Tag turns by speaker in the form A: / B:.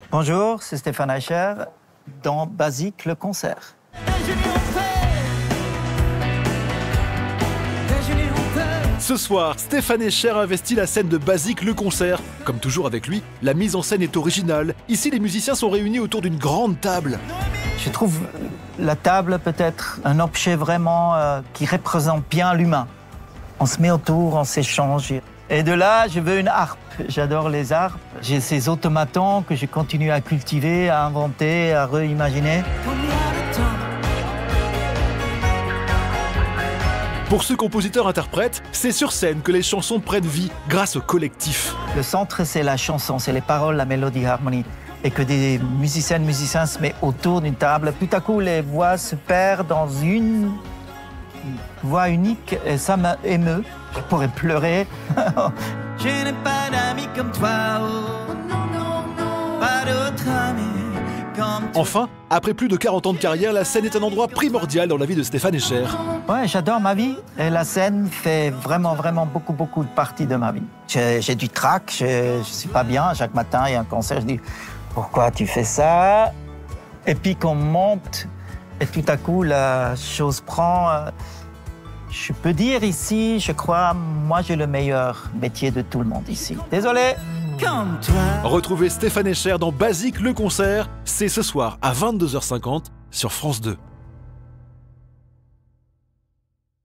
A: Bonjour, c'est Stéphane Eicher dans Basique le concert.
B: Ce soir, Stéphane Eicher investit la scène de Basique le concert. Comme toujours avec lui, la mise en scène est originale. Ici, les musiciens sont réunis autour d'une grande table.
A: Je trouve la table peut-être un objet vraiment qui représente bien l'humain. On se met autour, on s'échange. Et de là, je veux une harpe. J'adore les harpes. J'ai ces automatons que je continue à cultiver, à inventer, à réimaginer.
B: Pour ce compositeur-interprète, c'est sur scène que les chansons prennent vie grâce au collectif.
A: Le centre, c'est la chanson, c'est les paroles, la mélodie, l'harmonie. Et que des musiciennes, musiciens se mettent autour d'une table. Tout à coup, les voix se perdent dans une voix unique et ça m'émeut. Je pourrais pleurer. Je n'ai pas d'amis comme toi, oh non, non, non, pas d'autres amis comme toi.
B: Enfin, après plus de 40 ans de carrière, la scène est un endroit primordial dans la vie de Stéphane Eicher.
A: Ouais, j'adore ma vie et la scène fait vraiment beaucoup de partie de ma vie. J'ai du trac, je suis pas bien. Chaque matin, il y a un concert, je dis pourquoi tu fais ça? Et puis qu'on monte et tout à coup, la chose prend. Je peux dire ici, je crois, moi j'ai le meilleur métier de tout le monde ici. Désolé. Comme toi.
B: Retrouvez Stéphane Eicher dans Basique le concert, c'est ce soir à 22h50 sur France 2.